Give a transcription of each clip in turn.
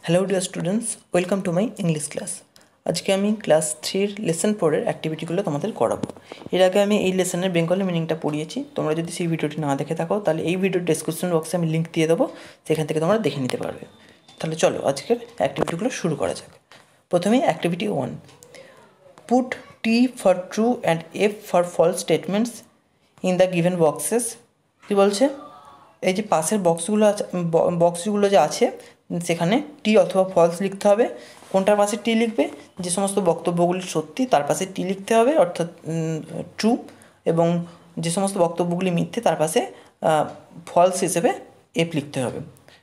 Hello dear students, welcome to my English class. আজকে আমি class 3-র lesson 4-এর অ্যাক্টিভিটিগুলো তোমাদের করাবো। এর আগে আমি এই লেসনের বেঙ্গলি মিনিংটা পড়িয়েছি। তোমরা যদি সেই ভিডিওটি না দেখে থাকো তাহলে এই ভিডিওর ডেসক্রিপশন বক্সে আমি লিঙ্ক দিয়ে দেবো, সেখান থেকে তোমরা দেখে নিতে পারবে। তাহলে চলো আজকের অ্যাক্টিভিটিগুলো শুরু করা যাক। প্রথমে activity 1, put T for true and F for false statements in the given boxes. কী বলছে? এই যে পাশের বক্সগুলো যে আছে সেখানে টি অথবা ফলস লিখতে হবে। কোনটার পাশে টি লিখবে? যে সমস্ত বক্তব্যগুলি সত্যি তার পাশে টি লিখতে হবে, অর্থাৎ ট্রু, এবং যে সমস্ত বক্তব্যগুলি মিথ্যে তার পাশে ফলস হিসেবে এফ লিখতে হবে।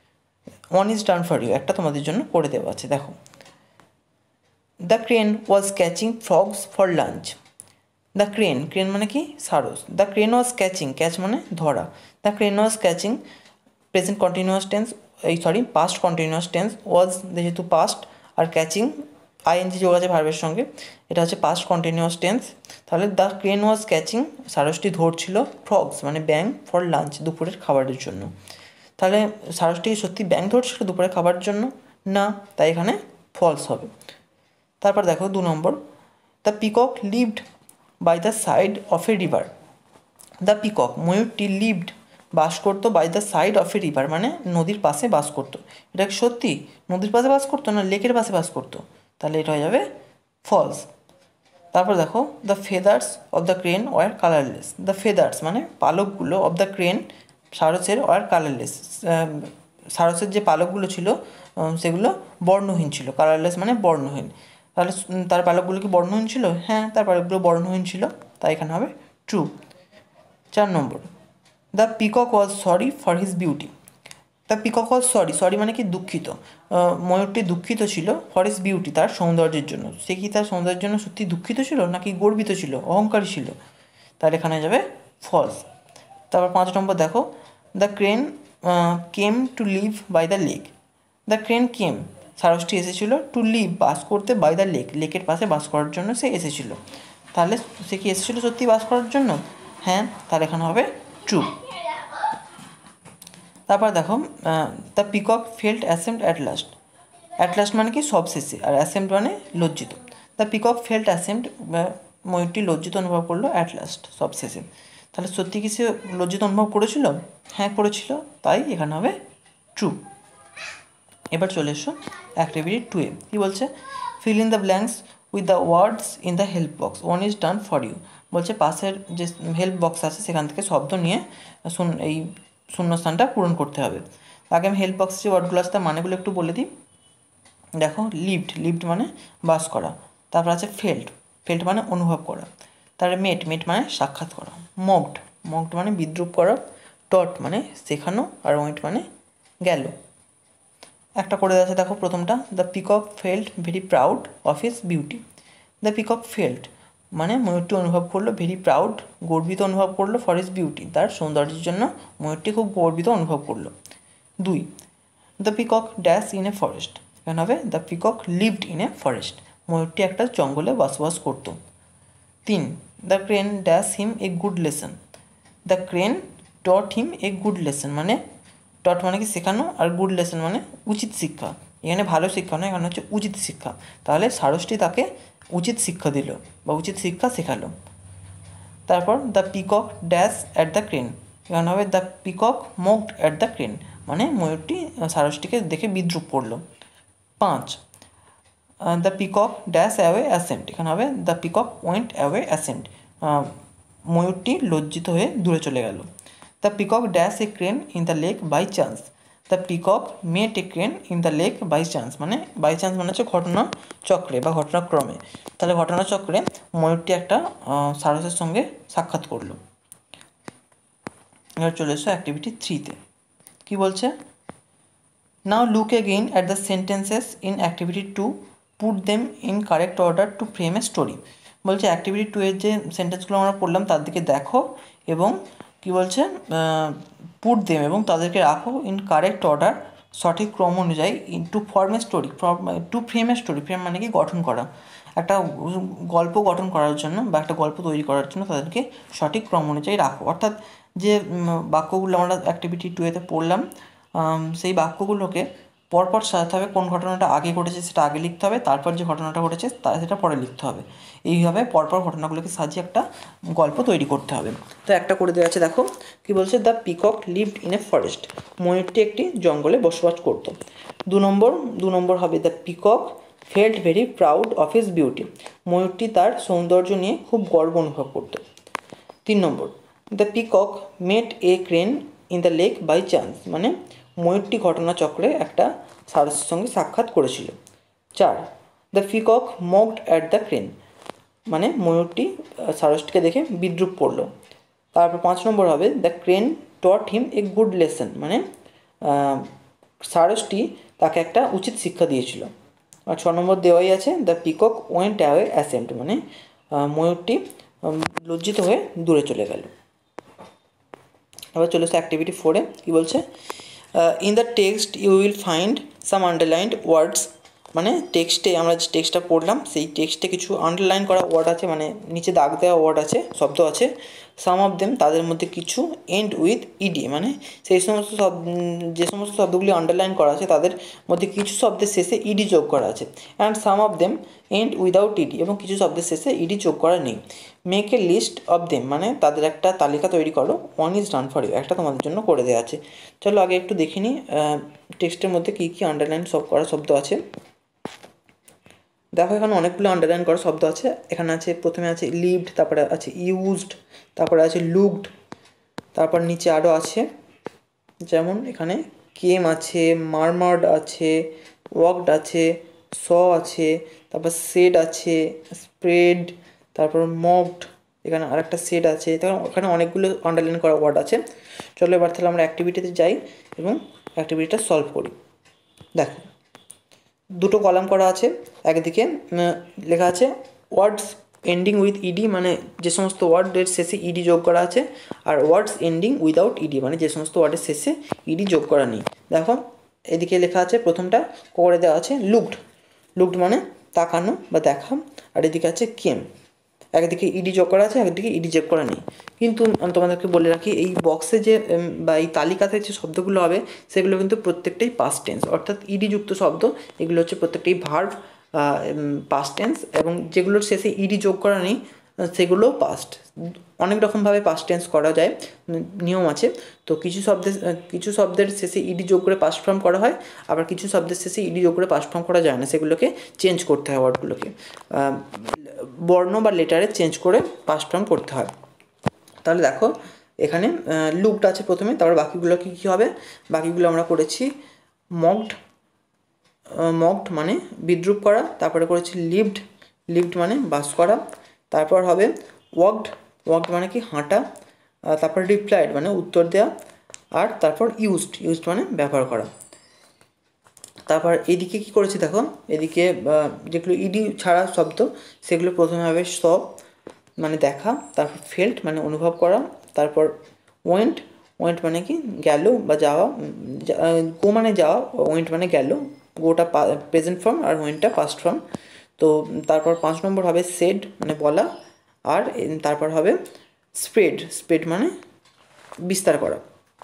1 is done for you, একটা তোমাদের জন্য করে দেওয়া আছে, দেখো। The crane was catching frogs for lunch. The crane, crane মানে কি? সারস। The crane was catching, catch মানে ধরা। The crane was catching, present continuous tense, past continuous tense. Was যেহেতু পাস্ট আর ক্যাচিং আইএনজি যোগ আছে ভার্বের সঙ্গে, এটা হচ্ছে পাস্ট কন্টিনিউয়াস টেন্স। তাহলে দ্য ক্রেন ওয়াজ ক্যাচিং, সারসটি ধরছিল ফ্রগস মানে ব্যাঙ, ফর লাঞ্চ দুপুরের খাবারের জন্য। তাহলে সারসটি সত্যি ব্যাঙ ধরছিল দুপুরের খাবারের জন্য? না, তাই এখানে ফলস হবে। তারপর দেখো 2 নম্বর, the peacock lived by the side of a river. The peacock, ময়ূরটি লিভড বাস করতো, by the side of a river মানে নদীর পাশে বাস করতো। এটা কি সত্যি নদীর পাশে বাস করতো না লেকের পাশে বাস করতো? তাহলে এটা হয়ে যাবে ফলস। তারপর দেখো, the feathers of the crane were colourless. The feathers মানে পালকগুলো, অফ দ্য ক্রেন সারসের, ওয়ার কালারলেস সারসের যে পালকগুলো ছিল সেগুলো বর্ণহীন ছিল। কালারলেস মানে বর্ণহীন। তাহলে তার পালকগুলো কি বর্ণহীন ছিল? হ্যাঁ, তার পালকগুলো বর্ণহীন ছিল, তাই এখানে হবে ট্রু। 4 নম্বর, the peacock was sorry for his beauty. The peacock was sorry, sorry মানে কি? দুঃখিত। ময়ূরটি দুঃখিত ছিল ফর হিজ বিউটি, তার সৌন্দর্যের জন্য। সে কি তার সৌন্দর্যের জন্য সত্যি দুঃখিত ছিল নাকি গর্বিত ছিল, অহংকারী ছিল? তাহলে এখানে যাবে ফলস। তারপর 5 নম্বর দেখো, the crane came to live by the lake. The crane came, সারসটি এসেছিল, টু লিভ বাস করতে, বাই দ্য লেক লেকের পাশে বাস করার জন্য সে এসেছিল। তাহলে সে কি এসেছিল সত্যি বাস করার জন্য? হ্যাঁ, তাহলে এখানে হবে ট্রু। তারপর দেখো, the peacock felt ashamed at last. At last মানে কি? সবশেষে, আর অ্যাসেম্ড মানে লজ্জিত। দ্য পিকক ফেল্ট অ্যাসেম্ড, ময়ূরটি লজ্জিত অনুভব করলো, অ্যাট লাস্ট সবশেষে। তাহলে সত্যি কি সে লজ্জিত অনুভব করেছিল? হ্যাঁ করেছিল, তাই এখানে হবে ট্রু। এবার চলে এসো অ্যাক্টিভিটি 2-এ। কী বলছে? Fill in the blanks with the words in the help box, 1 is done for you। বলছে পাশের যে হেল্প বক্স আছে সেখান থেকে শব্দ নিয়ে এই শূন্যস্থানটা পূরণ করতে হবে। আগে আমি হেল্প বক্সে যে ওয়ার্ডগুলো আছে তার মানেগুলো একটু বলে দিই। দেখো, লিভড, লিভড মানে বাস করা। তারপর আছে ফেল্ট, ফেল্ট মানে অনুভব করা। তারপরে মেট, মেট মানে সাক্ষাৎ করা। মকড, মকড মানে বিদ্রুপ করা। টট মানে শেখানো, আর ওয়েন্ট মানে গেল। একটা করে আছে, দেখো প্রথমটা, the peacock felt very proud of his beauty. The peacock felt মানে ময়ূরটি অনুভব করলো, ভেরি প্রাউড গর্বিত অনুভব করলো, ফর হিজ বিউটি তার সৌন্দর্যের জন্য ময়ূরটি খুব গর্বিত অনুভব করলো। 2, the peacock dash in a forest. এখানে হবে the peacock lived in a forest, ময়ূরটি একটা জঙ্গলে বসবাস করতো। 3, the crane dash him a good lesson. The crane taught him a good lesson মানে টট মানে কি? শেখানো, আর গুড লেসন মানে উচিত শিক্ষা। এখানে ভালো শিক্ষা নয়, এখানে হচ্ছে উচিত শিক্ষা। তাহলে সারসটি তাকে উচিত শিক্ষা দিল বা উচিত শিক্ষা শেখালো। তারপর the peacock dash at the crane, এখানে হবে the peacock mocked at the crane মানে ময়ূরটি সারসটিকে দেখে বিদ্রুপ করলো। 5, the peacock dash away ashamed, এখানে হবে the peacock went away ashamed, ময়ূরটি লজ্জিত হয়ে দূরে চলে গেল। The peacock dash a crane in the lake by chance. The peacock met a crane in the lake by chance মানে বাই চান্স মানে হচ্ছে ঘটনা চক্রে বা ঘটনাক্রমে। তাহলে ঘটনাচক্রে ময়ূরটি একটা সারসের সঙ্গে সাক্ষাৎ করলো। এবার চলে এসো অ্যাক্টিভিটি 3-তে। কী বলছে? Now look again at the sentences in activity 2, put them in correct order to frame a story. বলছে অ্যাক্টিভিটি 2-এর যে সেন্টেন্সগুলো আমরা পড়লাম তার দিকে দেখো এবং কী বলছে, পুট দেম এবং তাদেরকে রাখো ইন কারেক্ট অর্ডার, সঠিক ক্রম অনুযায়ী, to form a story, to frame a story. Frame মানে কি? গঠন করা। একটা গল্প গঠন করার জন্য বা একটা গল্প তৈরি করার জন্য তাদেরকে সঠিক ক্রম অনুযায়ী রাখো। অর্থাৎ যে বাক্যগুলো আমরা অ্যাক্টিভিটি 2-এতে পড়লাম সেই বাক্যগুলোকে পরপর সাজাতে হবে, কোন ঘটনাটা আগে ঘটেছে সেটা আগে লিখতে হবে, তারপর যে ঘটনাটা ঘটেছে সেটা পরে লিখতে হবে। এইভাবে পরপর ঘটনাগুলোকে সাজিয়ে একটা গল্প তৈরি করতে হবে। তো একটা করে দেওয়া আছে, দেখো কি বলছে, the peacock lived in a forest, ময়ূরটি একটি জঙ্গলে বসবাস করত। দু নম্বর হবে the peacock felt very proud of his beauty, ময়ূরটি তার সৌন্দর্য নিয়ে খুব গর্ব অনুভব করত। 3 নম্বর, the peacock met a crane in the lake by chance, মানে ময়ূরটি ঘটনাচক্রে একটা সারসের সঙ্গে সাক্ষাৎ করেছিল। 4, the peacock mocked at the crane, মানে ময়ূরটি সারসটিকে দেখে বিদ্রূপ করলো। তারপর 5 নম্বর হবে the crane taught him a good lesson, মানে সারসটি তাকে একটা উচিত শিক্ষা দিয়েছিল। আর 6 নম্বর দেওয়াই আছে the peacock went away ashamed, মানে ময়ূরটি লজ্জিত হয়ে দূরে চলে গেল। এবার চলে এসে অ্যাক্টিভিটি 4-এ কী বলছে, in the text you will find some underlined words, মানে টেক্সটে আমরা যে টেক্সটটা পড়লাম সেই টেক্সটে কিছু আন্ডারলাইন করা ওয়ার্ড আছে, মানে নিচে দাগ দেওয়া ওয়ার্ড আছে, শব্দ আছে। সাম অফ দেম, তাদের মধ্যে কিছু এন্ড উইথ ইডি, মানে সেই সমস্ত যে সমস্ত শব্দগুলি আন্ডারলাইন করা আছে তাদের মধ্যে কিছু শব্দের শেষে ইডি যোগ করা আছে। And some of them end without ED, এবং কিছু শব্দের শেষে ইডি যোগ করা নেই। Make a list of them, মানে তাদের একটা তালিকা তৈরি করো। 1 ইজ ডান ফর ইউ, একটা তোমাদের জন্য করে দেওয়া আছে। চলো আগে একটু দেখে নিই টেক্সটের মধ্যে কী কী আন্ডারলাইন করা শব্দ আছে। দেখো এখানে অনেকগুলো আন্ডারলাইন করা শব্দ আছে। এখানে আছে, প্রথমে আছে লিভড, তারপরে আছে ইউজড, তারপরে আছে লুকড, তারপর নিচে আরও আছে, যেমন এখানে কেম আছে, মারমার্ড আছে, ওয়াকড আছে, স আছে, তারপর সেড আছে, স্প্রেড, তারপর মকড, এখানে আরেকটা সেড আছে। তখন ওখানে অনেকগুলো আন্ডারলাইন করা ওয়ার্ড আছে। চলো এবার তাহলে আমরা অ্যাক্টিভিটিতে যাই এবং অ্যাক্টিভিটিটা সলভ করি। দেখো দুটো কলাম করা আছে, একদিকে লেখা আছে ওয়ার্ডস এন্ডিং উইথ ইডি, মানে যে সমস্ত ওয়ার্ডের শেষে ইডি যোগ করা আছে, আর ওয়ার্ডস এন্ডিং উইদাউট ইডি, মানে যে সমস্ত ওয়ার্ডের শেষে ইডি যোগ করা নেই। দেখো এদিকে লেখা আছে, প্রথমটা করে দেওয়া আছে লুকড, লুকড মানে তাকানো বা দেখা, আর এদিকে আছে কেম, একদিকে ইডি যোগ করা আছে, একদিকে ইডি যোগ করা নেই। কিন্তু আমি তোমাদেরকে বলে রাখি, এই বক্সে যে বা এই তালিকাতে যে শব্দগুলো হবে সেগুলো কিন্তু প্রত্যেকটাই পাস্ট টেন্স, অর্থাৎ ইডি যুক্ত শব্দ। এগুলো হচ্ছে প্রত্যেকটাই ভার্ব, পাস্ট টেন্স, এবং যেগুলোর শেষে ইডি যোগ করা নেই সেগুলোও পাস্ট। অনেক রকমভাবে পাস্ট টেন্স করা যায়, নিয়ম আছে। তো কিছু শব্দের শেষে ইডি যোগ করে পাস্ট ফর্ম করা হয়, আবার কিছু শব্দের শেষে ইডি যোগ করে পাস্ট ফর্ম করা যায় না, সেগুলোকে চেঞ্জ করতে হয়, ওয়ার্ডগুলোকে বর্ণ বা লেটারে চেঞ্জ করে পাস্ট ফর্ম করতে হয়। তাহলে দেখো এখানে লুকড আছে প্রথমে, তারপর বাকিগুলো কী কী হবে, বাকিগুলো আমরা করেছি মকড, মকড মানে বিদ্রূপ করা, তারপরে করেছি লিভড, লিভড মানে বাস করা, তারপর হবে ওয়াকড, ওয়াকড মানে কি হাঁটা, তারপর রিপ্লাইড মানে উত্তর দেওয়া, আর তারপর ইউজড, ইউজড মানে ব্যবহার করা। তারপর এদিকে কি করেছি দেখো, এদিকে যেগুলো ইডি ছাড়া শব্দ সেগুলো প্রথমে হবে স মানে দেখা, তারপর ফেল্ট মানে অনুভব করা, তারপর ওয়েন্ট, ওয়েন্ট মানে কি গেল বা যাওয়া, গো মানে যাওয়া, ওয়েন্ট মানে গেল, গোটা প্রেজেন্ট ফর্ম আর ওয়েন্টটা পাস্ট ফর্ম। তো তারপর 5 নম্বর হবে সেড মানে বলা, আর তারপর হবে স্প্রেড, স্প্রেড মানে বিস্তার করা।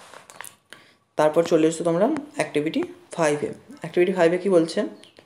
তারপর চলে এসো তোমরা অ্যাক্টিভিটি 5-এ। অ্যাক্টিভিটি 5-এ কী বলছে,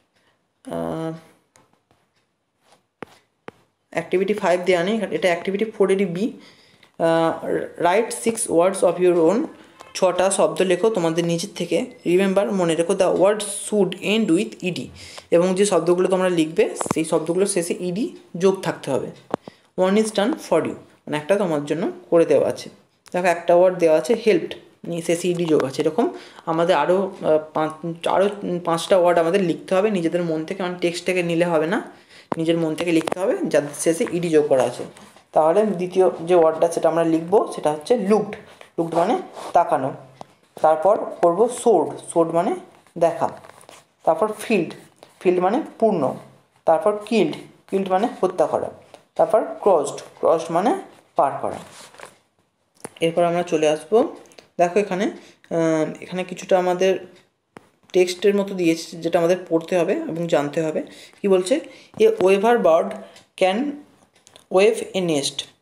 অ্যাক্টিভিটি 5 দেওয়া নেই, এটা অ্যাক্টিভিটি 4-এরই B. Write 6 words of your own, 6টা শব্দ লেখো তোমাদের নিজের থেকে। রিমেম্বার মনে রেখো the word should end with ED, এবং যে শব্দগুলো তোমরা লিখবে সেই শব্দগুলোর শেষে ইডি যোগ থাকতে হবে। 1 ইজ ডান ফর ইউ, মানে একটা তোমার জন্য করে দেওয়া আছে। দেখো একটা ওয়ার্ড দেওয়া আছে হেল্পড, শেষে ইডি যোগ আছে। এরকম আমাদের আরও 5টা ওয়ার্ড আমাদের লিখতে হবে নিজেদের মন থেকে, মানে টেক্সট থেকে নিলে হবে না, নিজের মন থেকে লিখতে হবে যাদের শেষে ইডি যোগ করা আছে। তাহলে দ্বিতীয় যে ওয়ার্ডটা সেটা আমরা লিখবো সেটা হচ্ছে লুকড, লুকড মানে তাকানো। তারপর করবো সোর্ড, সোর্ড মানে দেখা। তারপর ফিল্ড, ফিল্ড মানে পূর্ণ। তারপর কিল্ড, কিল্ড মানে হত্যা করা। তারপর ক্রসড, ক্রসড মানে পার করা। এরপর আমরা চলে আসবো, দেখো এখানে এখানে কিছুটা আমাদের টেক্সটের মতো দিয়েছে যেটা আমাদের পড়তে হবে এবং জানতে হবে। কি বলছে, a weaver bird can weave a nest,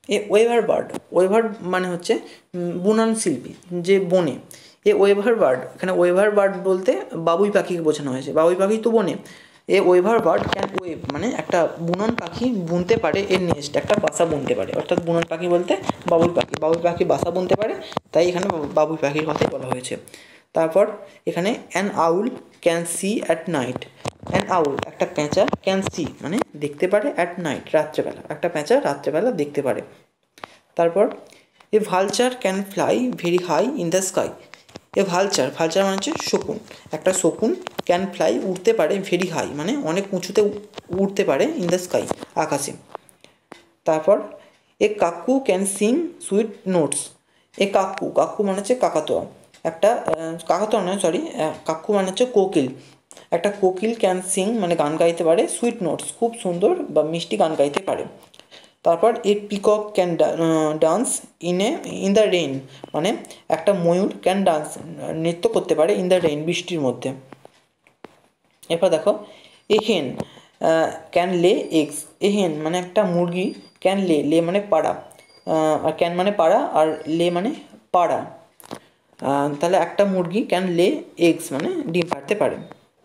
a weaver bird, weaver মানে হচ্ছে বুনন শিল্পী, যে বনে। এ ওয়েভার বার্ড, এখানে ওয়েভার বার্ড বলতে বাবুই পাখিকে বোঝানো হয়েছে, বাবুই পাখি তো বনে। A weaver bird can weave মানে একটা বুনন পাখি বুনতে পারে এর নেস্ট, একটা বাসা বুনতে পারে, অর্থাৎ বুনন পাখি বলতে বাবুই পাখি, বাবুই পাখি বাসা বুনতে পারে, তাই এখানে বাবুই পাখির কথাই বলা হয়েছে। তারপর এখানে an owl can see at night, an owl একটা পেঁচা, ক্যান সি মানে দেখতে পারে, অ্যাট নাইট রাত্রেবেলা, একটা পেঁচা রাত্রেবেলা দেখতে পারে। তারপর a vulture can fly very high in the sky, a vulture, vulture মানে হচ্ছে শকুন, একটা শকুন ক্যান ফ্লাই উড়তে পারে, ভেরি হাই মানে অনেক উঁচুতে উড়তে পারে, ইন দ্য স্কাই আকাশে। তারপর a cuckoo can sing sweet notes, a cuckoo, cuckoo মানে হচ্ছে কাকাতুয়া, একটা কাকাতুয়া নয় সরি, কাকু মানে হচ্ছে কোকিল, একটা কোকিল ক্যান সিং মানে গান গাইতে পারে, সুইট নোটস খুব সুন্দর বা মিষ্টি গান গাইতে পারে। তারপর a peacock can dance in the rain মানে একটা ময়ূর ক্যান ডান্স নৃত্য করতে পারে, ইন দ্য রেইন বৃষ্টির মধ্যে। এরপর দেখো এ হেন ক্যান লে এগস, এ হেন মানে একটা মুরগি ক্যান লে, লে মানে পাড়া, আর ক্যান মানে পাড়া, আর লে মানে পাড়া, তাহলে একটা মুরগি ক্যান লে এগস মানে ডিম পাড়তে পারে।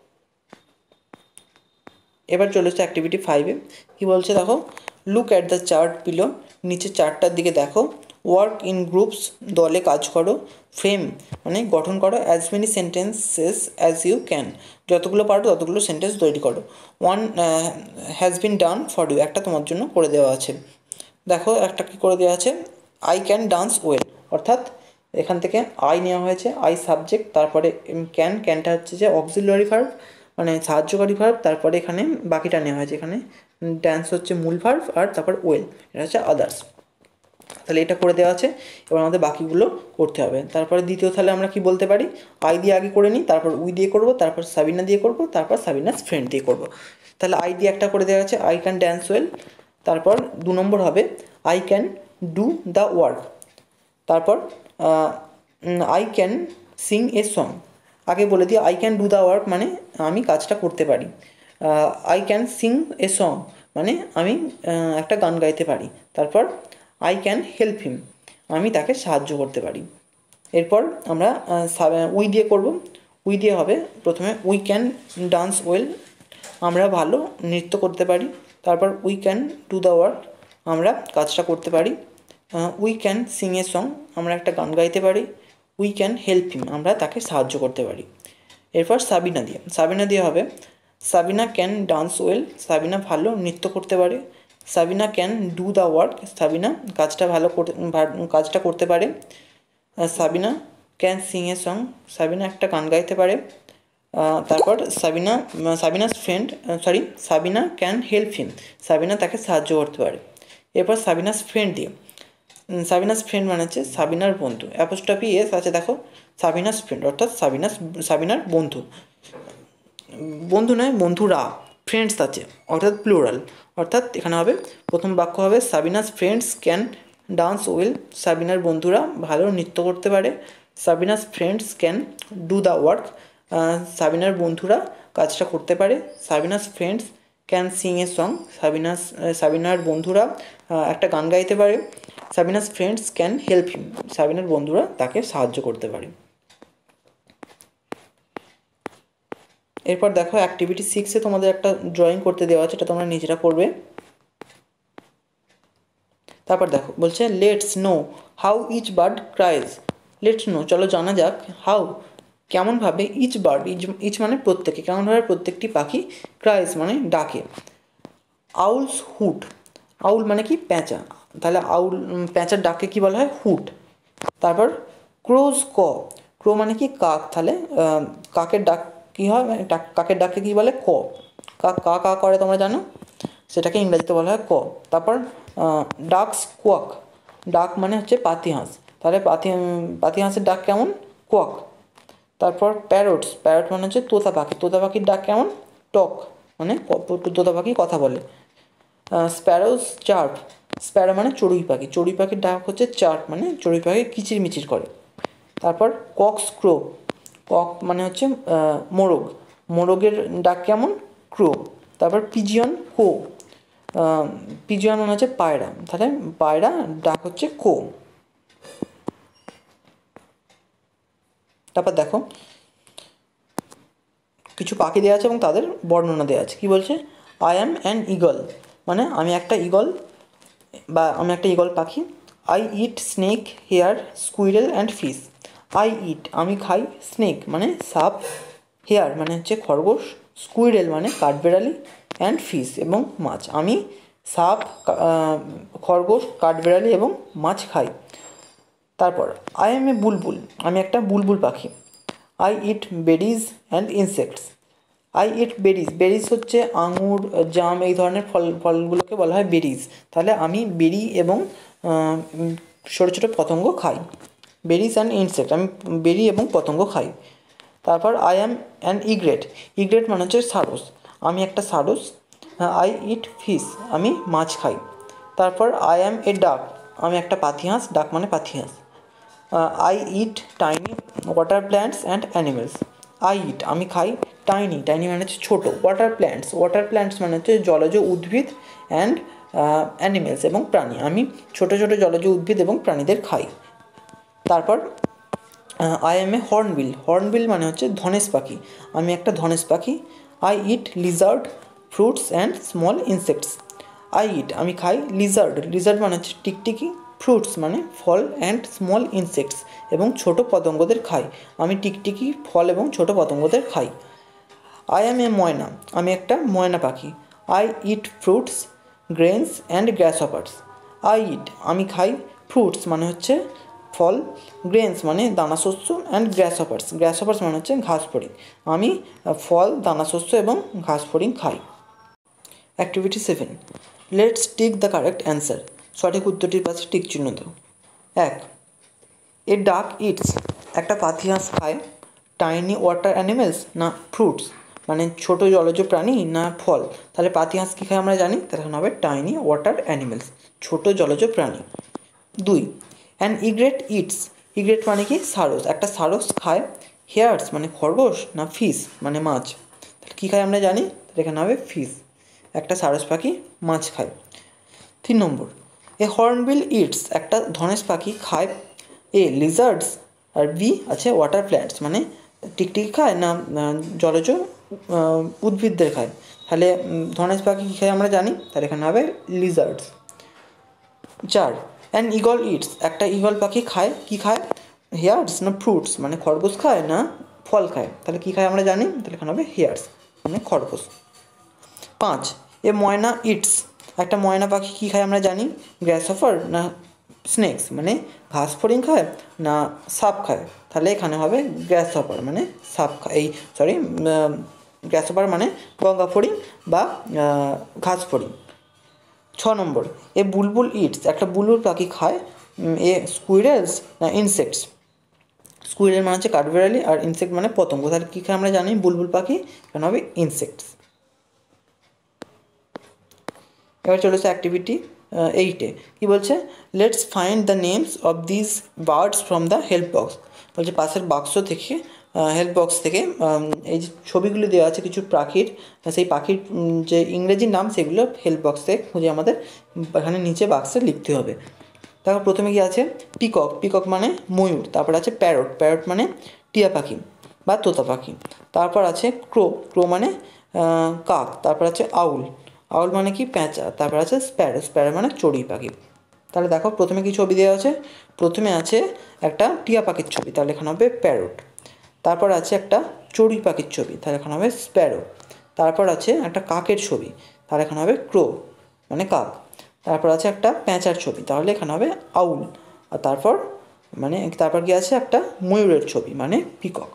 এবার চলে এসছে অ্যাক্টিভিটি 5-এ, কী বলছে দেখো, look at the chart below, নিচে চার্টটার দিকে দেখো, ওয়ার্ক ইন গ্রুপস দলে কাজ করো, ফ্রেম মানে গঠন করো, as many sentences as you can যতগুলো পারো ততগুলো সেন্টেন্স তৈরি করো, one has been done for you একটা তোমার জন্য করে দেওয়া আছে। দেখো একটা কী করে দেওয়া আছে, আই ক্যান ডান্স ওয়েল, অর্থাৎ এখান থেকে আই নেওয়া হয়েছে, আই সাবজেক্ট, তারপরে ক্যান, ক্যানটা হচ্ছে যে অক্সিলারি ভার্ব মানে সাহায্যকারী ভার্ব, তারপরে এখানে বাকিটা নেওয়া হয়েছে, এখানে ড্যান্স হচ্ছে মূল ভার্ব, আর তারপর ওয়েল এটা হচ্ছে আদার্স। তাহলে এটা করে দেওয়া আছে, এবার আমাদের বাকিগুলো করতে হবে। তারপরে দ্বিতীয় তাহলে আমরা কি বলতে পারি, আই দিয়ে আগে করে নিই, তারপর উই দিয়ে করব, তারপর সাবিনা দিয়ে করব, তারপর সাবিনাস ফ্রেন্ড দিয়ে করব। তাহলে আই দিয়ে একটা করে দেওয়া আছে, আই ক্যান ড্যান্স ওয়েল। তারপর 2 নম্বর হবে I can do the work. তারপর I can sing a song, আগে বলে দিই I can do the work মানে আমি কাজটা করতে পারি, I can sing a song মানে আমি একটা গান গাইতে পারি। তারপর আই ক্যান হেল্প হিম আমি তাকে সাহায্য করতে পারি। এরপর আমরা উই দিয়ে করব, উই দিয়ে হবে প্রথমে উই ক্যান ডান্স ওয়েল আমরা ভালো নৃত্য করতে পারি। তারপর we can do the work আমরা কাজটা করতে পারি। We can sing a song আমরা একটা গান গাইতে পারি। উই ক্যান হেল্প হিম আমরা তাকে সাহায্য করতে পারি। এরপর সাবিনা দিয়ে, সাবিনা দিয়ে হবে Sabina can dance well Sabina ভালো নৃত্য করতে পারে। Sabina can do the work Sabina কাজটা কাজটা করতে পারে। Sabina can sing a song Sabina একটা গান গাইতে পারে। তারপর Sabina can help him Sabina তাকে সাহায্য করতে পারে। এরপর সাবিনাস ফ্রেন্ড দিয়ে, সাবিনাস ফ্রেন্ড মানে হচ্ছে সাবিনার বন্ধু, অ্যাপোস্ট্রফি এস আছে দেখো, সাবিনাস ফ্রেন্ড অর্থাৎ সাবিনার বন্ধু, বন্ধু নয় বন্ধুরা, ফ্রেন্ডস আছে অর্থাৎ প্লুরাল, অর্থাৎ এখানে হবে প্রথম বাক্য হবে Sabina's friends can dance well সাবিনার বন্ধুরা ভালো নৃত্য করতে পারে। Sabina's friends can do the work সাবিনার বন্ধুরা কাজটা করতে পারে। Sabina's friends can sing a song সাবিনার বন্ধুরা একটা গান গাইতে পারে। Sabina's friends can help him সাবিনার বন্ধুরা তাকে সাহায্য করতে পারে। এরপর দেখো অ্যাক্টিভিটি 6-এ তোমাদের একটা ড্রয়িং করতে দেওয়া আছে, এটা তোমরা নিজেরা করবে। তারপর দেখো বলছে let's know how each bird cries, let's know চলো জানা যাক, হাউ কেমনভাবে, ইচ বার্ড ইচ মানে প্রত্যেকে, কেমনভাবে প্রত্যেকটি পাখি, ক্রাইজ মানে ডাকে। আউলস হুট, আউল মানে কি পেঁচা, তাহলে আউল পেঁচার ডাকে কি বলা হয় হুট। তারপর ক্রোজ ক, ক্রো মানে কি কাক, তাহলে কাকের ডাক কী হয়, কাকের ডাকে কী বলে ক, কাক কা কা করে তোমরা জানো, সেটাকে ইংরেজিতে বলা হয় ক। তারপর ডাকস কোয়াক, ডাক মানে হচ্ছে পাতিহাঁস, তাহলে পাতিহাঁসের ডাক কেমন, কোয়াক। তারপর প্যারটস, প্যারট মানে হচ্ছে তোতা পাখি, তোতা পাখির ডাক কেমন, টক মানে তোতা পাখি কথা বলে। স্প্যারোস চার্প, স্প্যারো মানে চড়ুই পাখি, চড়ুই পাখির ডাক হচ্ছে চার্প মানে চড়ুই পাখি কিচিরমিচির করে। তারপর কক্স ক্রো, কক মানে হচ্ছে মোরগ, মোরগের ডাক কেমন, ক্রো। তারপর পিজিয়ন কো, পিজিয়ন মানে হচ্ছে পায়রা, তাহলে পায়রা ডাক হচ্ছে কো। তারপর দেখো কিছু পাখি দেওয়া আছে এবং তাদের বর্ণনা দেওয়া আছে। কী বলছে? আই অ্যাম অ্যান ইগল, মানে আমি একটা ইগল বা আমি একটা ইগল পাখি। I eat snake, hare, squirrel and fish. I eat আমি খাই, স্নেক মানে সাপ, হেয়ার মানে হচ্ছে খরগোশ, স্কুইরেল মানে কাঠবেড়ালি, অ্যান্ড ফিশ এবং মাছ। আমি সাপ, খরগোশ, কাঠবেড়ালি এবং মাছ খাই। তারপর আই এম এ বুলবুল, আমি একটা বুলবুল পাখি। I eat berries and insects. I eat berries, berries হচ্ছে আঙুর, জাম, এই ধরনের ফলগুলোকে বলা হয় বেরিজ। তাহলে আমি বেরি এবং ছোটো ছোটো পতঙ্গ খাই। বেরিজ অ্যান্ড ইনসেক্ট, আমি বেরি এবং পতঙ্গ খাই। তারপর I am an egret, egret মানে হচ্ছে সারস, আমি একটা সারস। আই ইট ফিশ, আমি মাছ খাই। তারপর আই অ্যাম এ ডাক, আমি একটা পাতিহাঁস, ডাক মানে পাতিহাঁস। I eat tiny water plants and animals. I eat আমি খাই, টাইনি, টাইনি মানে হচ্ছে ছোটো, ওয়াটার প্ল্যান্টস, ওয়াটার প্ল্যান্টস মানে হচ্ছে জলজ উদ্ভিদ, অ্যান্ড অ্যানিমেলস এবং প্রাণী, আমি ছোটো ছোটো জলজ উদ্ভিদ এবং প্রাণীদের খাই। তারপর I am a hornbill, hornbill মানে হচ্ছে ধনেশ পাখি, আমি একটা ধনেশ পাখি। I eat lizard, fruits and small insects. I eat আমি খাই, লিজার্ড, লিজার্ড মানে হচ্ছে টিকটিকি, ফ্রুটস মানে ফল, অ্যান্ড স্মল ইনসেক্টস এবং ছোটো পতঙ্গদের খাই, আমি টিকটিকি, ফল এবং ছোটো পতঙ্গদের খাই। আই অ্যাম এ ময়না, আমি একটা ময়না পাখি। I eat fruits, grains and grasshoppers. I eat আমি খাই, ফ্রুটস মানে হচ্ছে ফল, গ্রেনস মানে দানাশস্য, অ্যান্ড গ্রাসহপার্স, গ্রাসহপার্স মানে হচ্ছে ঘাস ফড়িং, আমি ফল, দানাশস্য এবং ঘাস ফড়িং খাই। Activity 7, let's tick the correct answer, সঠিক উত্তরটির পাশে টিক চিহ্ন দাও। 1, এ ডাক ইটস, একটা পাতিহাঁস খায়, টাইনি ওয়াটার অ্যানিমেলস না ফ্রুটস, মানে ছোটো জলজ প্রাণী না ফল। তাহলে পাতিহাঁস কী খায় আমরা জানি, তাহলে এখানে হবে টাইনি ওয়াটার অ্যানিমেলস, ছোটো জলজ প্রাণী। 2, অ্যান ইগ্রেট ইটস, ইগ্রেট মানে কি সারস, একটা সারস খায়, হেয়ার্স মানে খরগোশ না ফিশ মানে মাছ, তাহলে কী খায় আমরা জানি, তাহলে এখানে হবে ফিশ, একটা সারস পাখি মাছ খায়। 3 নম্বর, এ হর্নবিল ইটস, একটা ধনেশ পাখি খায়, এ লিজার্ডস আর বি আছে ওয়াটার প্ল্যান্টস, মানে টিকটিকি খায় না জলজ উদ্ভিদদের খায়, তাহলে ধনেশ পাখি কী খায় আমরা জানি, তাহলে এখানে হবে লিজার্ডস। 4, অ্যান ইগল ইটস, একটা ইগল পাখি খায়, কী খায়, হেয়ার্স না ফ্রুটস, মানে খরগোশ খায় না ফল খায়, তাহলে কী খায় আমরা জানি, তাহলে এখানে হবে হেয়ার্স মানে খরগোশ। 5, এ ময়না ইটস, একটা ময়না পাখি কী খায় আমরা জানি, গ্রাসহপার না স্নেক্স, মানে ঘাস ফড়িং খায় না সাপ খায়, তাহলে এখানে হবে গ্রাসহপার মানে সাপ খায়, গ্রাসহপার মানে গঙ্গা ফড়িং বা ঘাস ফড়িং। 6 নম্বর, এ বুলবুল ইটস, একটা বুলবুল পাখি খায়, এ স্কুইরেলস না ইনসেক্টস, স্কুইরেল মানে হচ্ছে কাঠবেড়ালি আর ইনসেক্ট মানে পতঙ্গ, তাহলে কী খায় আমরা জানি, বুলবুল পাখি, এখানে হবে ইনসেক্টস। এবার চলেছে অ্যাক্টিভিটি 8-এ, কী বলছে, let's find the names of this birds from the help box, বলছে পাশের বাক্স থেকে, হেল্প বক্স থেকে এই যে ছবিগুলো দেওয়া আছে কিছু পাখির, সেই পাখির যে ইংরেজি নাম সেগুলো হেল্প বক্স থেকে খুঁজে আমাদের এখানে নিচে বাক্সে লিখতে হবে। তারপর প্রথমে কি আছে, পিকক, পিকক মানে ময়ূর, তারপর আছে প্যারট, প্যারট মানে টিয়া পাখি বা তোতা পাখি, তারপর আছে ক্রো, ক্রো মানে কাক, তারপর আছে আউল, আউল মানে কি প্যাঁচা, তারপর আছে স্প্যারো, স্প্যারো মানে চড়ুই পাখি। তাহলে দেখো প্রথমে কি ছবি দেওয়া আছে, প্রথমে আছে একটা টিয়া পাখির ছবি, তাহলে এখানে হবে প্যারট, তারপর আছে একটা চড়ুই পাখির ছবি, তাহলে এখানে হবে স্প্যারো, তারপর আছে একটা কাকের ছবি, তাহলে এখানে হবে ক্রো মানে কাক, তারপর আছে একটা প্যাঁচার ছবি, তাহলে এখানে হবে আউল, আর তারপর কি আছে একটা ময়ূরের ছবি মানে পিকক।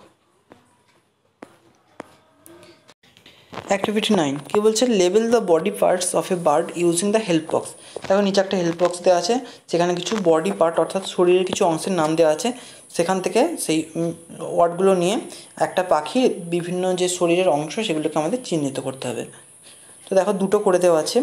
অ্যাক্টিভিটি 9, কী বলছে, label the body parts of a bird using the help box, দেখো নিচে একটা হেল্প বক্স দেওয়া আছে, সেখানে কিছু বডি পার্ট অর্থাৎ শরীরের কিছু অংশের নাম দেওয়া আছে, সেখান থেকে সেই ওয়ার্ডগুলো নিয়ে একটা পাখির বিভিন্ন যে শরীরের অংশ সেগুলোকে আমাদের চিহ্নিত করতে হবে। তো দেখো দুটো করে দেওয়া আছে,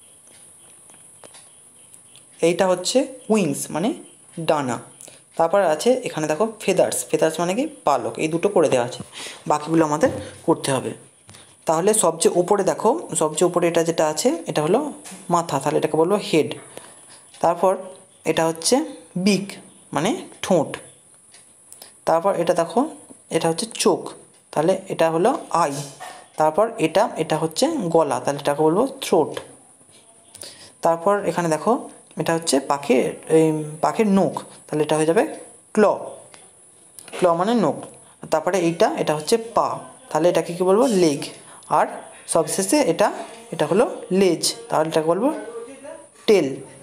এইটা হচ্ছে উইংস মানে ডানা, তারপর আছে এখানে দেখো ফেদার্স, ফেদার্স মানে কি পালক, এই দুটো করে দেওয়া আছে, বাকিগুলো আমাদের করতে হবে। তাহলে সবচেয়ে উপরে দেখো, সবচেয়ে উপরে এটা যেটা আছে এটা হলো মাথা, তাহলে এটাকে বলবো হেড। তারপর এটা হচ্ছে বিক মানে ঠোঁট। তারপর এটা দেখো, এটা হচ্ছে চোখ, তাহলে এটা হলো আই। তারপর এটা হচ্ছে গলা, তাহলে এটাকে বলবো থ্রোট। তারপর এখানে দেখো, এটা হচ্ছে পাখির নখ, তাহলে এটা হয়ে যাবে ক্ল। ক্ল মানে নখ। তারপরে এটা হচ্ছে পা, তাহলে এটাকে কী বলবো লেগ। আর সবশেষে এটা হলো লেজ, তাহলে এটাকে বলবো tail.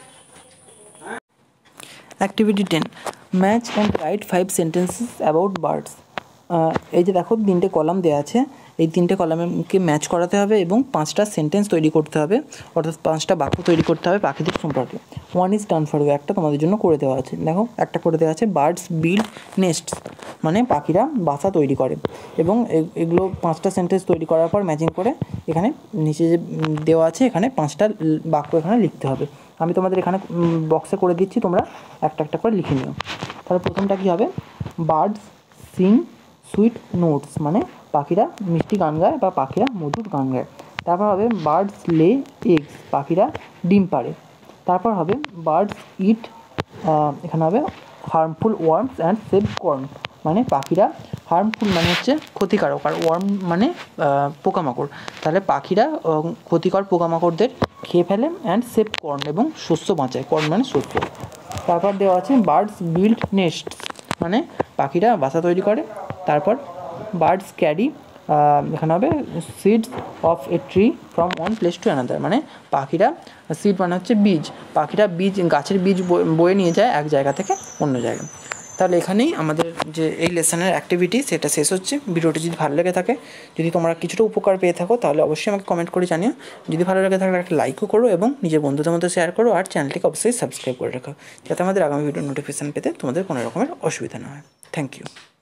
Activity 10, match and write 5 sentences about birds. এই যে দেখো 3টে কলাম দেওয়া আছে, এই 3টে কলামকে ম্যাচ করাতে হবে এবং 5টা সেন্টেন্স তৈরি করতে হবে, অর্থাৎ 5টা বাক্য তৈরি করতে হবে পাখিদের সম্পর্কে। 1 ইজ ডান ফর ইউ, একটা তোমাদের জন্য করে দেওয়া আছে। দেখো একটা করে দেওয়া আছে, বার্ডস বিল্ড নেস্টস মানে পাখিরা বাসা তৈরি করে। এবং এগুলো 5টা সেন্টেন্স তৈরি করার পর ম্যাচিং করে এখানে নিচে যে দেওয়া আছে এখানে 5টা বাক্য এখানে লিখতে হবে। আমি তোমাদের এখানে বক্সে করে দিচ্ছি, তোমরা একটা একটা করে লিখে নিও। তাহলে প্রথমটা কী হবে, বার্ডস সিং সুইট নোটস মানে পাখিরা মিষ্টি গান গায় বা পাখিরা মধুর গান গায়। তারপর হবে বার্ডস লে এগস, পাখিরা ডিম পাড়ে। তারপর হবে বার্ডস ইট, এখানে হবে harmful worms and save corn মানে পাখিরা, হার্মফুল মানে হচ্ছে ক্ষতিকারক আর ওয়ার্ম মানে পোকামাকড়, তাহলে পাখিরা ক্ষতিকর পোকামাকড়দের খেয়ে ফেলে অ্যান্ড সেভ কর্ন এবং শস্য বাঁচায়, কর্ন মানে শস্য। তারপর দেওয়া আছে বার্ডস বিল্ড নেস্টস মানে পাখিরা বাসা তৈরি করে। তারপর বার্ডস ক্যারি, এখানে হবে seeds of a tree from one place to another মানে পাখিরা, সিড মানে হচ্ছে বীজ, পাখিরা গাছের বীজ বয়ে নিয়ে যায় এক জায়গা থেকে অন্য জায়গায়। তাহলে এখানেই আমাদের যে এই লেসনের অ্যাক্টিভিটি সেটা শেষ হচ্ছে। ভিডিওটি যদি ভালো লেগে থাকে, যদি তোমরা কিছুটা উপকার পেয়ে থাকো, তাহলে অবশ্যই আমাকে কমেন্ট করে জানিও। যদি ভালো লেগে থাকে একটা লাইকও করো এবং নিজের বন্ধুদের মধ্যে শেয়ার করো, আর চ্যানেলটিকে অবশ্যই সাবস্ক্রাইব করে রাখো, যাতে আমাদের আগামী ভিডিওর নোটিফিকেশান পেতে তোমাদের কোনো রকমের অসুবিধা না হয়। Thank you.